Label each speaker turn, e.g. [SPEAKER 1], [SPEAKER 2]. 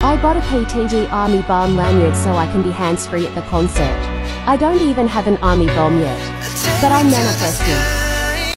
[SPEAKER 1] I bought a PTD army bomb lanyard so I can be hands-free at the concert. I don't even have an army bomb yet. But I'm manifesting.